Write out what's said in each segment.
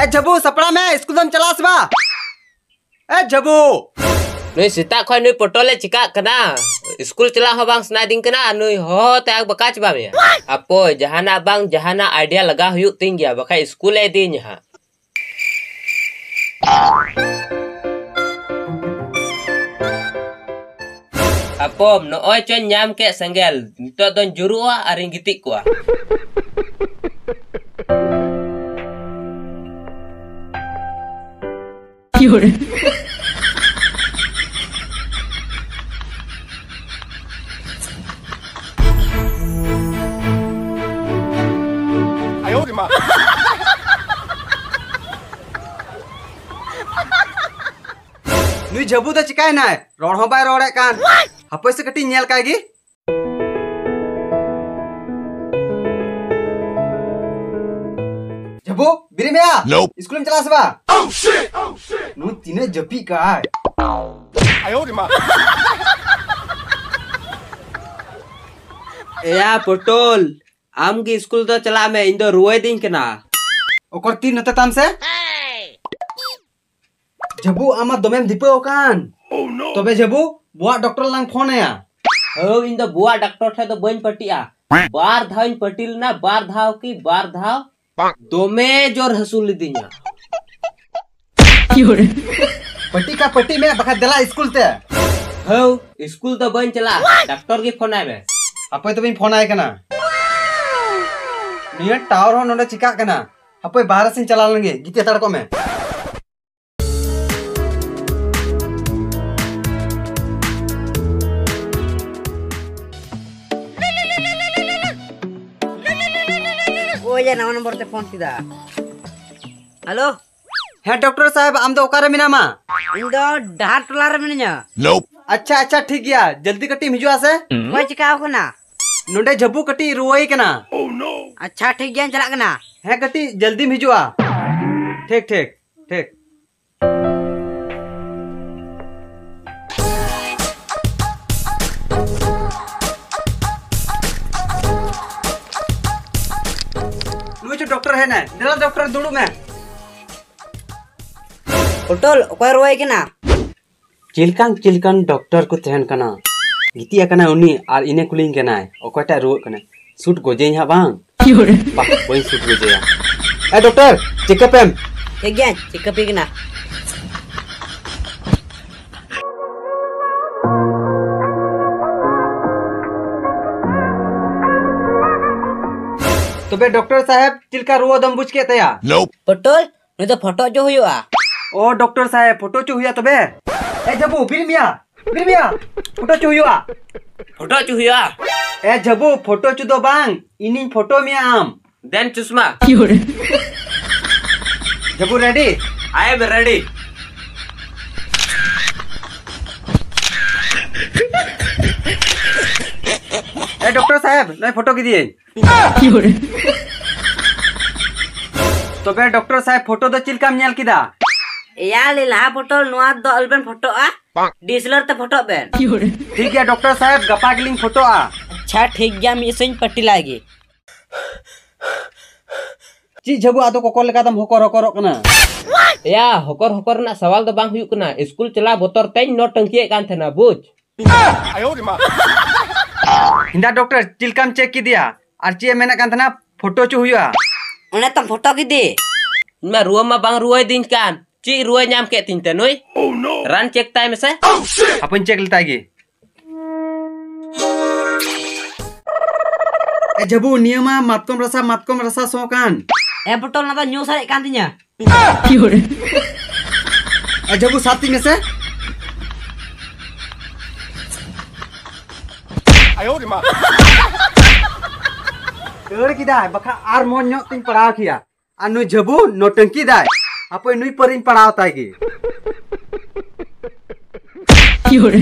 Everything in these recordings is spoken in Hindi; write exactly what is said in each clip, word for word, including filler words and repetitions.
जबू सपड़ा में स्कूल दम चला सबा ए जबू नुई सीता खय नुई पटोले चिका कना स्कूल चला हो बांग सना दिन कना नुई हो ते बका चबा मे अपो जहाना बांग जहाना आइडिया लगा हुयु तिन गया बखा स्कूल ए दिन हा Apom, no oi chon nyam ke senggel. Nito don jurua aring gitik kuah. Yore. Ayo di ma. नुई जबू तो चिकाय ना रोड हो बाय रोड कान हपे से कटी नेल कागी जबू बिरी मेया स्कूल में चला सबा Oh shit! Oh shit! नु तिने जपी का Ayo di ma. या पटोल आम की स्कूल तो चला मैं इंदो रुए दिन के ना ओकर तीन नते ताम से जबू आमा दोमेम दीपे ओकान Oh no! तबे जबू बुआ डॉक्टर लांग फोन आया ओ इंदो बुआ डॉक्टर थे तो बन पटिया बार धाव पटिल ना बार धाव की बार धाव दोमे जोर हसूल दिया Yore. पट्टी का पट्टी में बखा दला स्कूल ते हो स्कूल तो बन चला डॉक्टर की फोन आवे हपे तो बिन फोन आए कना निया टावर हो नोडे चिका कना हपे बाहर से चला लेंगे गीते तड़को में ओया नवा नंबर ते फोन किदा हेलो है डॉक्टर साहब आम दो ओकारे मिनामा इन दो डार टोला रे मिनया Nope. अच्छा अच्छा ठीक गया जल्दी कटी हिजुआ से कोई चिकाव कना नोडे जब्बू कटी रुआई कना Oh no! अच्छा ठीक गया चला कना है कटी जल्दी हिजुआ ठीक ठीक ठीक नुई जो डॉक्टर है ना दला डॉक्टर दुड़ू में पटोल ओकर रोए कना चिलकान चिलकान डॉक्टर को तहन कना गितिया कना उनी आर इने कुलिंग कना ओकटा रुआ कना सूट गोजे हा बांग Yore. बा कोई सूट गोजेया ए डॉक्टर चेकअप एम ठीक गया चिकपी कना तो बे डॉक्टर साहब चिलका रुआ दम बुझ के तया Nope. पटोल ने तो फोटो जो हुआ ओ डॉक्टर साहब फोटो चु हुआ तबे ए जबू बिर मिया बिर मिया फोटो चु हुआ फोटो चुहिया ए जबू फोटो चु दो बांग इनी फोटो मिया आम देन चुस्मा Yore. जबू रेडी आई एम रेडी ए डॉक्टर साहब नहीं फोटो की दिए Yore. तो बे डॉक्टर साहब फोटो दो चिलका नेल किदा या ले ला पटोल नुआ दो अल्बन फोटो आ डीएसएलआर ते फोटो बेन Yore. ठीक है डॉक्टर साहब गपा गिलिंग फोटो आ अच्छा ठीक गया मी सिंह पट्टी लागी ची जबू आदो कोको लेका दम होकर होकर कना या होकर होकर ना सवाल तो बांग हुयुक ना स्कूल चला बोतर तेन नो टंकी कान थे ना बुझ Ayo di ma. हिंदा डॉक्टर चिलकाम चेक की दिया और ची मेना कान तना फोटो चु हुआ उन्हें तुम फोटो की दी मैं रुआ मा बांग रुआ दिन कान ची रुआ नाम के तीन ते नुई Oh no! रन चेक टाइम से Oh shit! अपन चेक लेता गी ए जबू नियमा मातकम रसा मातकम रसा सो कान ए पटोल ना तो न्यूज़ है कान दिया Yore. ए जबू साथी में से Ayo di ma. एर की दाय बखा आर मोन न्यो तिन पढ़ाव किया अनु जबू नोटंकी दाय अपे नुई परिन पढ़ाव तागी Yore.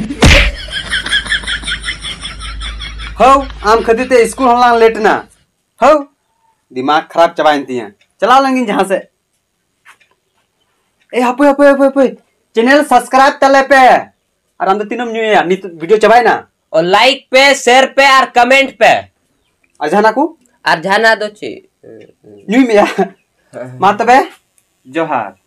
हो आम खदीते स्कूल हलां लेट ना हो दिमाग खराब चबाइन तिया चला लंगिन जहां से ए हपे हपे हपे हपे चैनल सब्सक्राइब तले पे और हम तो तीनम न्यू या नी वीडियो चबाई ना और लाइक पे शेयर पे और कमेंट पे अजहाना को और जाना दो ची न्यू में या मा तबे जोहार।